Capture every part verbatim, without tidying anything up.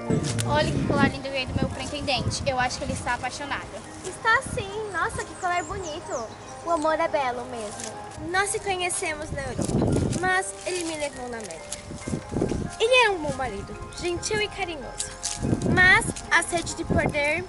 Olha que colar lindo ganhei do meu pretendente. Eu acho que ele está apaixonado. Está sim. Nossa, que colar bonito. O amor é belo mesmo. Nós se conhecemos na Europa, mas ele me levou na América. Ele era um bom marido, gentil e carinhoso. Mas a sede de poder...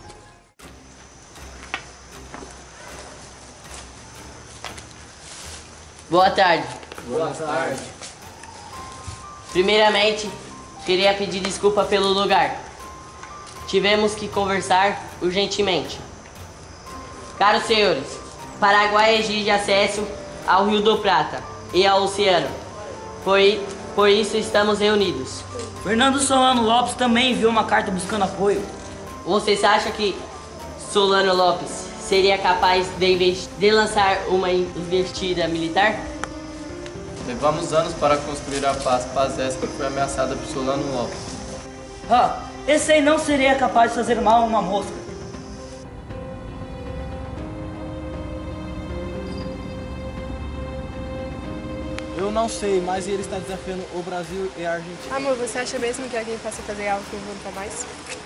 Boa tarde. Boa tarde. Primeiramente, queria pedir desculpa pelo lugar. Tivemos que conversar urgentemente. Caros senhores, Paraguai exige acesso ao Rio do Prata e ao oceano. Por, por isso estamos reunidos. Fernando Solano Lopes também enviou uma carta buscando apoio. Vocês acham que Solano Lopes seria capaz de, de lançar uma investida militar? Levamos anos para construir a paz. Paz essa que foi ameaçada por Solano Lopes. Ah, esse aí não seria capaz de fazer mal a uma mosca. Eu não sei, mas ele está desafiando o Brasil e a Argentina. Amor, você acha mesmo que alguém possa fazer algo que eu nunca mais?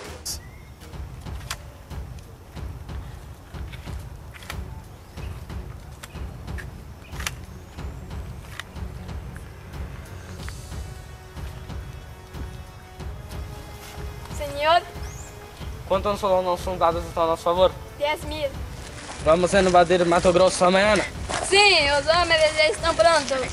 Senhor, Quantos solanos são dados a nosso favor? dez mil. Vamos invadir Mato Grosso amanhã. Sim, os homens já estão prontos.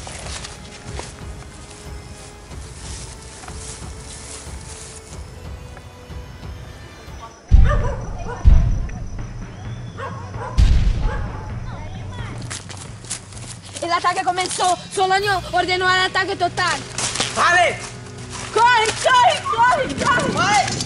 El ataque comenzó. Solano ordenó el ataque total. Vale! ¡Corre, corre, corre, corre! Vai!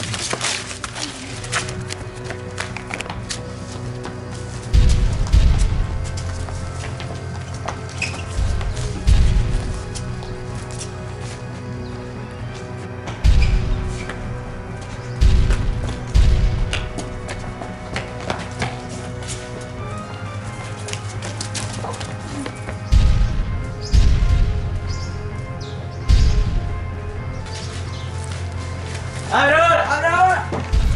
Abre ahora, abre ahora.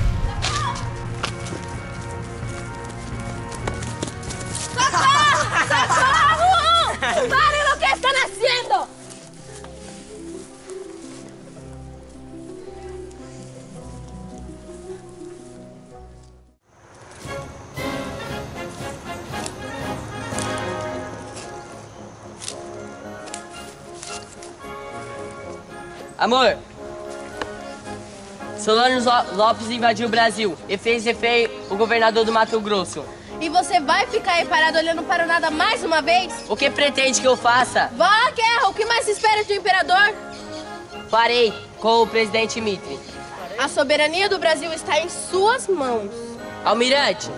¡Socorro! ¡Socorro! ¡Paren lo que están haciendo! Amor, Solano Lopes invadiu o Brasil e fez refém o governador do Mato Grosso. E você vai ficar aí parado olhando para o nada mais uma vez? O que pretende que eu faça? Vá à guerra! O que mais se espera de um imperador? Farei com o presidente Mitre. A soberania do Brasil está em suas mãos. Almirante!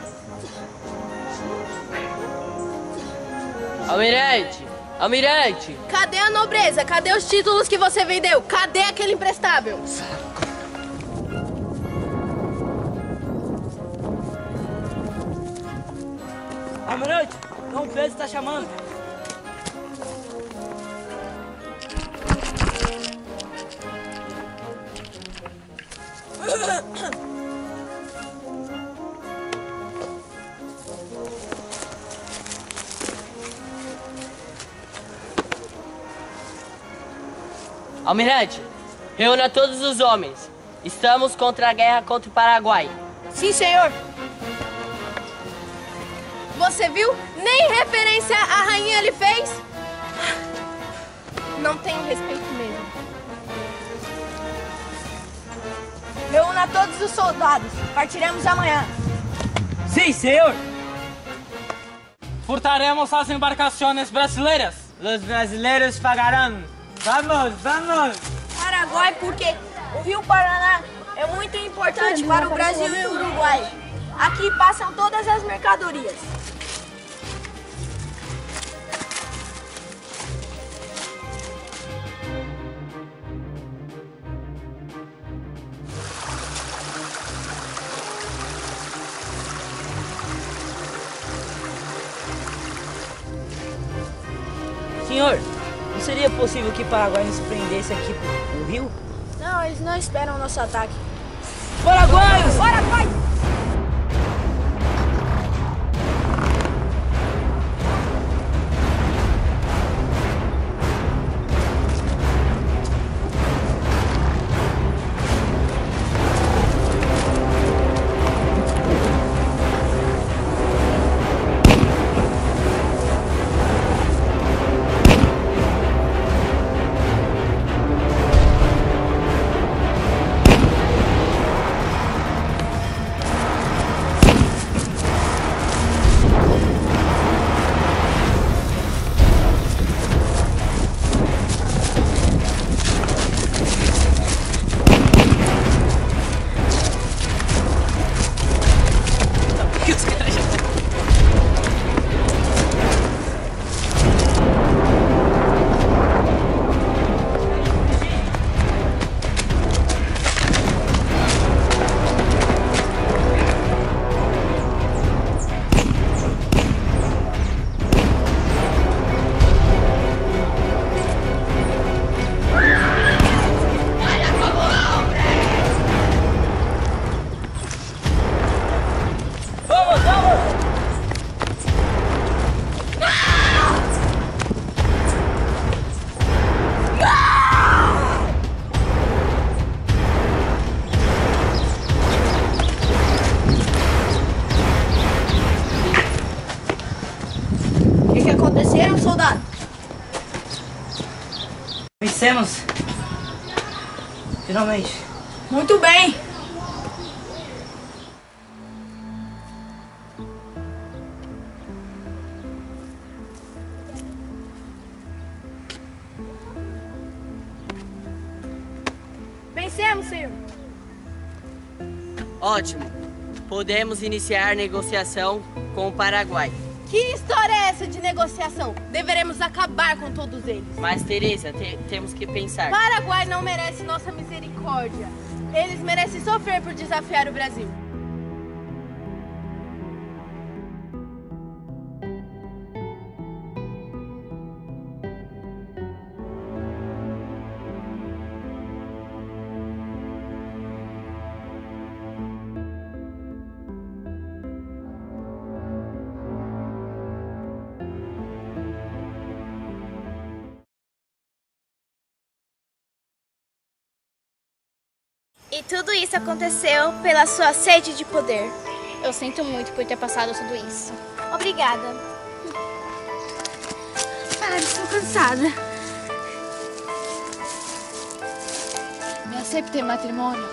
Almirante! Almirante! Cadê a nobreza? Cadê os títulos que você vendeu? Cadê aquele imprestável? Almirante, Dom Pedro está chamando. Almirante, reúna todos os homens. Estamos contra a guerra contra o Paraguai. Sim, senhor. Você viu? Nem referência à rainha ele fez. Não tenho respeito mesmo. Reúna todos os soldados. Partiremos amanhã. Sim, senhor. Furtaremos as embarcações brasileiras. Os brasileiros pagarão. Vamos, vamos. Paraguai, porque o Rio Paraná é muito importante para o Brasil e o Uruguai. Aqui passam todas as mercadorias. Senhor, não seria possível que Paraguai nos prendesse aqui no Rio? Não, eles não esperam o nosso ataque. Paraguaios! Paraguai! Aconteceram, soldado? Vencemos. Finalmente. Muito bem. Vencemos, senhor. Ótimo. Podemos iniciar negociação com o Paraguai. Que história é essa de negociação? Deveremos acabar com todos eles. Mas, Teresa, te- temos que pensar. Paraguai não merece nossa misericórdia. Eles merecem sofrer por desafiar o Brasil. E tudo isso aconteceu pela sua sede de poder. Eu sinto muito por ter passado tudo isso. Obrigada. Ai, estou cansada. Me acepta em matrimônio?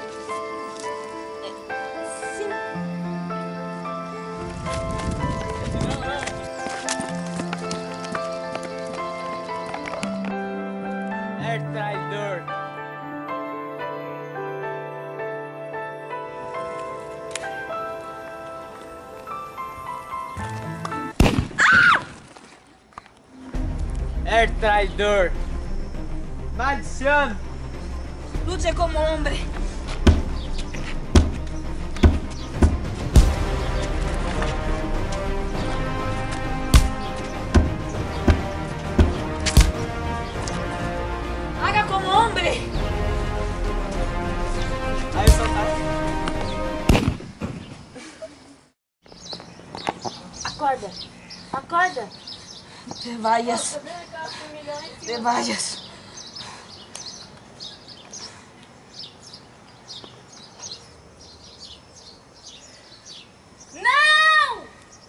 É traidor. É traidor. Maldição. Luche como hombre. Haga como hombre. Aí, soldado. Acorda. Acorda. Te vayas. Te vayas. ¡No!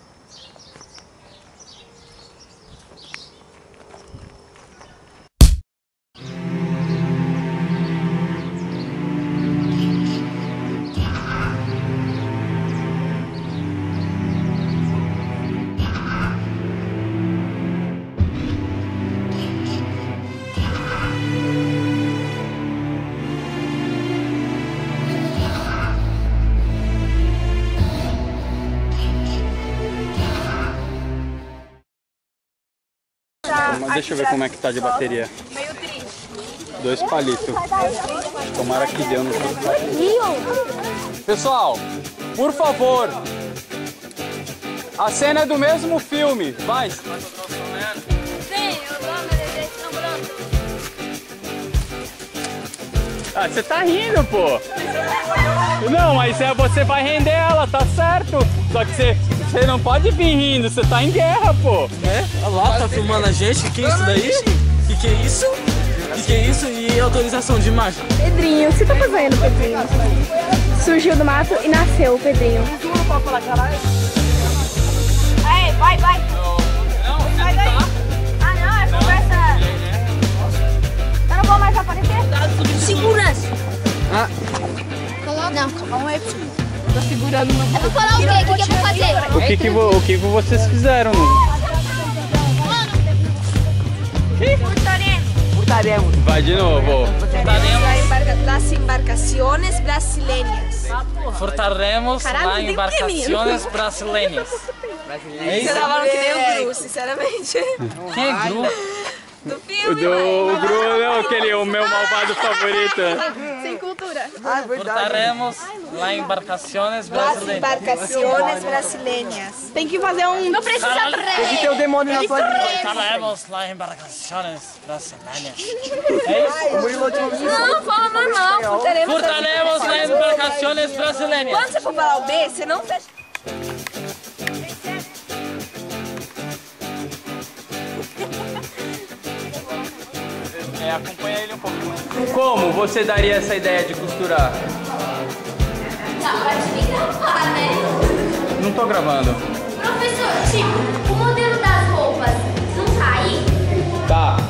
Deixa eu ver como é que tá de bateria. Meio triste. Dois palitos. Tomara que deu no Pessoal, por favor. A cena é do mesmo filme. Vai. Sim, os homens estão prontos. Ah, você tá rindo, pô. Não, mas é, você vai render ela, tá certo. Só que você, você não pode vir rindo, você tá em guerra, pô. É? Olha lá, tá filmando a gente. Que que é isso daí? Que que é isso? Que que é isso? E autorização de imagem? Pedrinho, o que você tá fazendo, Pedrinho? Surgiu do mato e nasceu o Pedrinho. Aí, vai, vai. Vai, vai. Ah, não, é conversa. Eu não vou mais aparecer? Segurança. Ah, Não, calma aí. Tô segurando meu... Eu vou falar o quê? O que, que eu vou fazer? O que que, vo- o que que vocês fizeram? Furtaremos. Vai de novo. Las embarcaciones brasileñas. Furtaremos lá em embarcações brasileiras. Você tá falando que nem o Gru, sinceramente. Quem é Gru? Do O filme. do o Gru, não, aquele, o meu malvado favorito. Sem cultura. Furtaremos lá em embarcações Las brasileiras. embarcaciones brasileñas. Tem que fazer um... Não precisa tem que ter o demônio na sua vida. Furtaremos lá em embarcações brasileiras. É isso? Não, fala normal. Furtaremos. Furtaremos lá em embarcações brasileiras. Quando você for falar o B, você não fecha. É, acompanha ele um pouquinho. Como você daria essa ideia de costurar? Não, pode nem gravar, né? Não tô gravando. Professor, tipo, o modelo das roupas não tá aí? Tá.